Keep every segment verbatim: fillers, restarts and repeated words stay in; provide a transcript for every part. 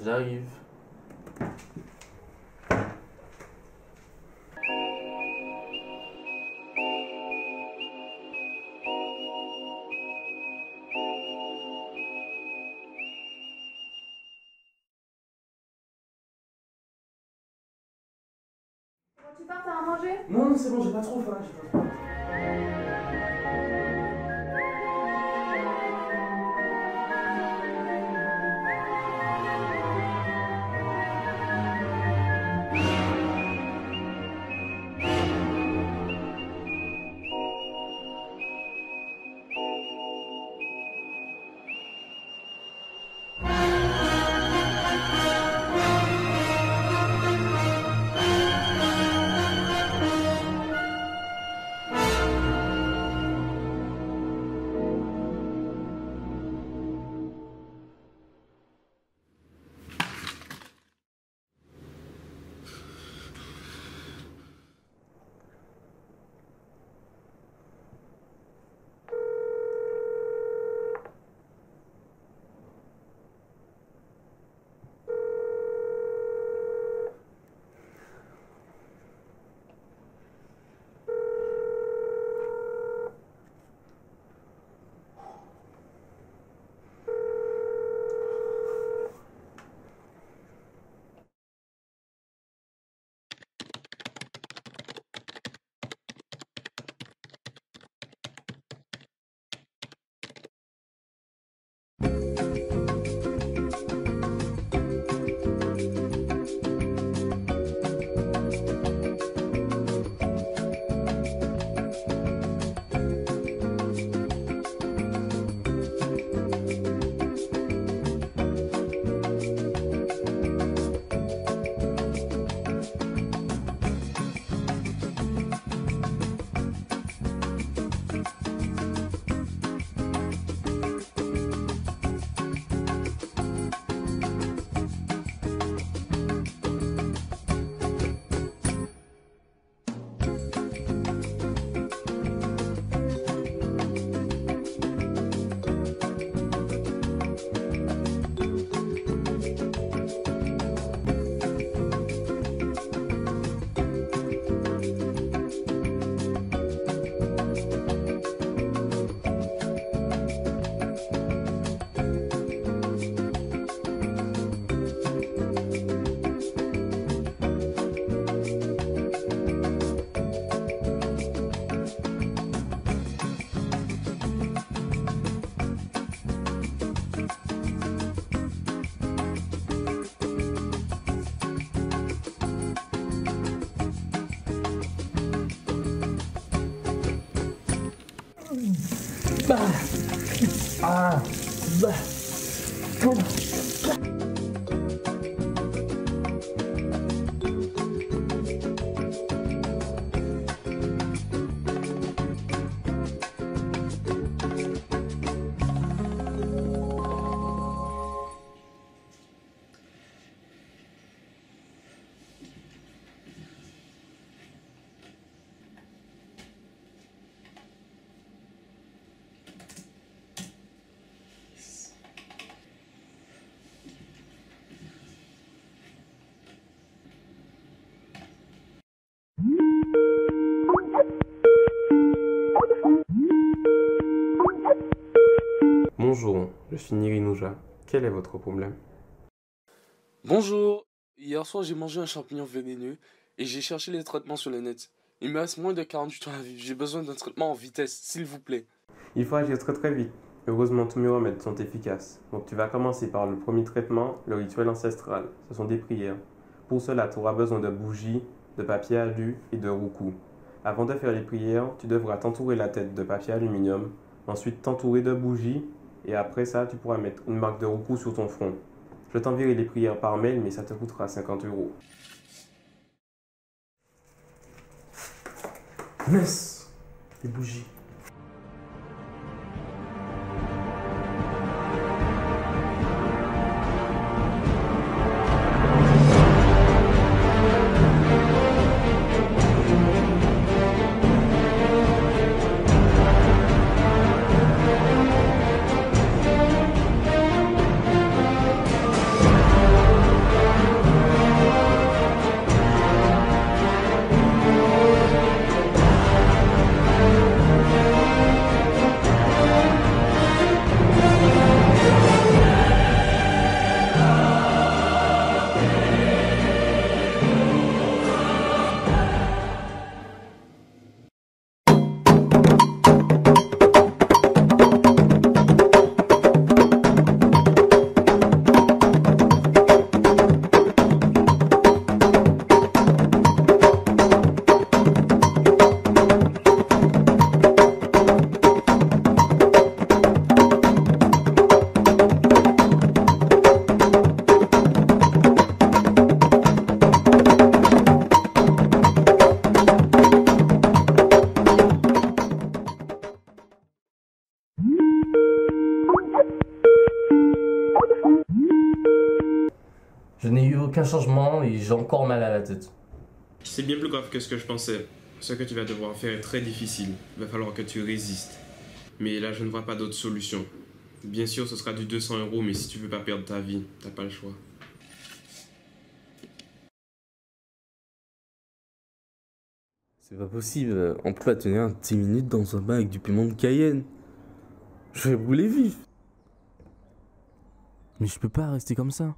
J'arrive. Tu pars, t'as à manger? Non, non, c'est bon, j'ai pas trop faim. j'ai pas trop faim. Bah. Ah. Bah. Bon. Bonjour, je suis Nirinouja. Quel est votre problème? Bonjour, hier soir j'ai mangé un champignon vénéneux et j'ai cherché les traitements sur le net. Il me reste moins de quarante-huit heures à vivre, j'ai besoin d'un traitement en vitesse, s'il vous plaît. Il faut agir très très vite. Heureusement, tous mes remèdes sont efficaces. Donc tu vas commencer par le premier traitement, le rituel ancestral. Ce sont des prières. Pour cela, tu auras besoin de bougies, de papier alu et de roucou. Avant de faire les prières, tu devras t'entourer la tête de papier aluminium, ensuite t'entourer de bougies, et après ça, tu pourras mettre une marque de roucou sur ton front. Je t'enverrai les prières par mail, mais ça te coûtera cinquante euros. Mince. Les bougies. changement et j'ai encore mal à la tête. C'est bien plus grave que ce que je pensais. Ce que tu vas devoir faire est très difficile. Il va falloir que tu résistes. Mais là, je ne vois pas d'autre solution. Bien sûr, ce sera du deux cents euros, mais si tu veux pas perdre ta vie, t'as pas le choix. C'est pas possible, on peut pas tenir dix minutes dans un bain avec du piment de Cayenne. Je vais brûler vif. Mais je peux pas rester comme ça.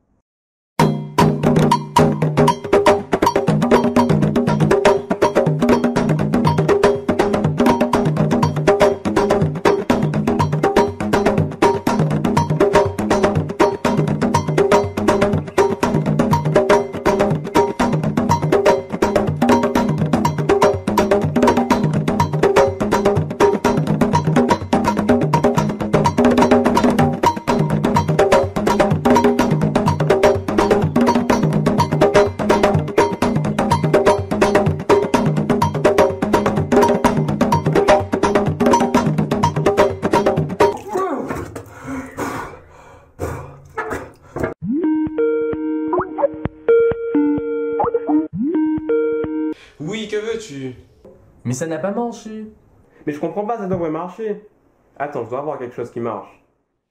Oui, que veux-tu? Mais ça n'a pas marché. Mais je comprends pas, ça devrait marcher. Attends, je dois avoir quelque chose qui marche.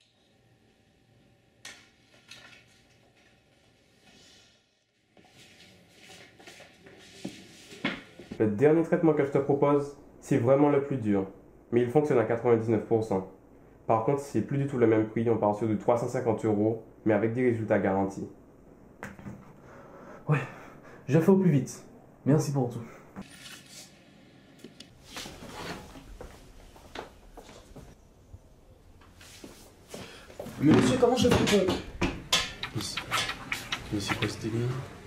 Le dernier traitement que je te propose, c'est vraiment le plus dur. Mais il fonctionne à quatre-vingt-dix-neuf pour cent. Par contre, c'est plus du tout le même prix, on part sur du trois cent cinquante euros, mais avec des résultats garantis. Ouais, je fais au plus vite. Merci pour tout. Mais monsieur, comment je fais pour... Mais c'est quoi cette ligne?